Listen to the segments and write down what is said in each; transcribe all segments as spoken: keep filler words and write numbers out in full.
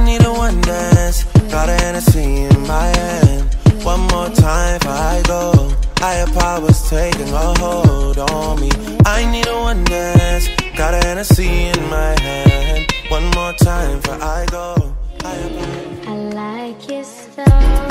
need a one dance, got a Hennessy in my hand. One more time before I go. Higher powers taking a hold on me. I need a one dance, got a Hennessy in my hand. One more time before I go. Higher powers. I like your style.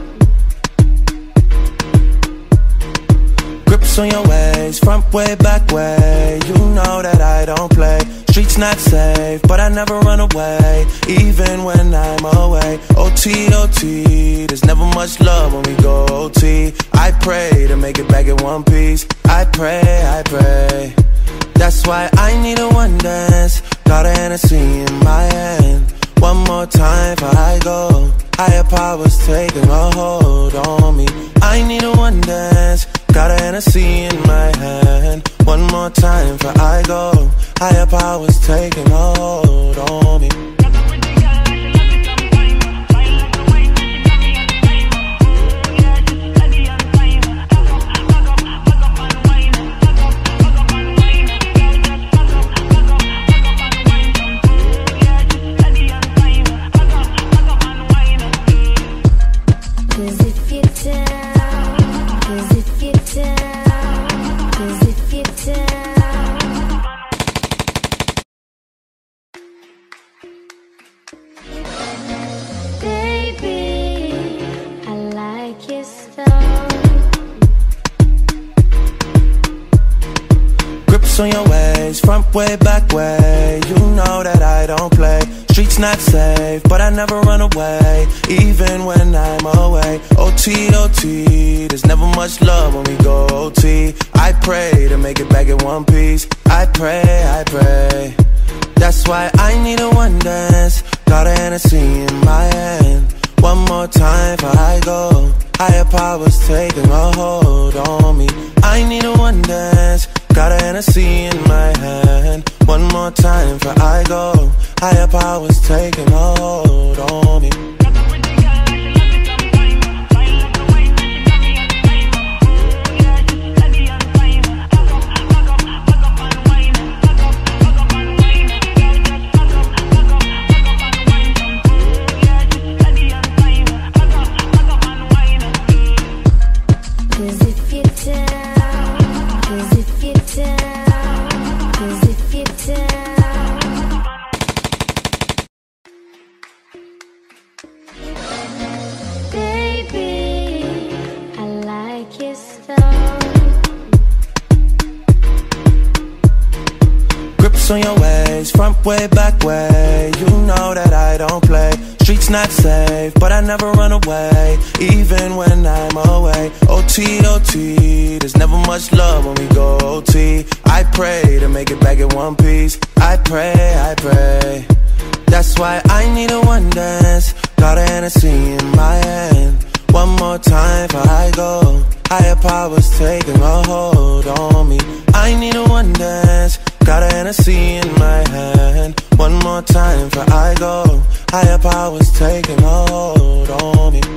Grips on your ways, front way, back way. You know that I don't play. Streets not safe, but I never run away, even when I'm away. O T, O T, there's never much love when we go O T. I pray to make it back in one piece. I pray, I pray. That's why I need a one dance, got a Hennessy in my hand. One more time before I go. Higher powers taking a hold on me. I need a one dance, got a Hennessy in my hand. One more time before I go. Higher powers taking a hold on me. Cause if you're down, cause if you're down, cause if you're down. Baby, I like your style. Grips on your ways, front way, back way. You know that I don't play. Streets not safe, but I never run away, even when I'm away. O T, O T, there's never much love when we go O T. I pray to make it back in one piece. I pray, I pray. That's why I need a one dance, got a Hennessy in my hand. One more time before I go. Higher powers taking a hold on me. I need a one dance, got a Hennessy in my hand. One more time before I go. Higher powers taking a hold on me. Cause if you're down, cause if you're down, cause if you're down. Baby, I like your style. Grips on your ways, front way, back way. You know that I don't play. Streets not safe, but I never run away, even when I'm away. O T, O T, there's never much love when we go O T. I pray to make it back in one piece. I pray, I pray. That's why I need a one dance, got a Hennessy in my hand. One more time before I go. Higher powers taking a hold on me. I need a one dance, got a Hennessy in my hand. One more time before I go. Higher powers taking a hold on me.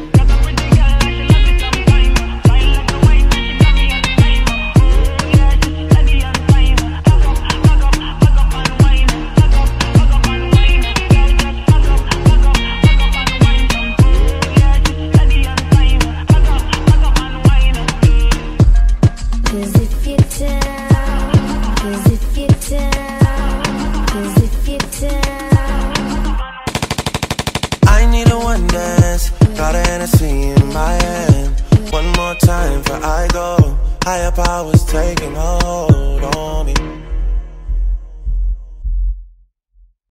Cause if you're down, cause if you're down, cause if you're down. I need a one dance, got a Hennessy in my hand. One more time before I go. Higher powers taking a hold on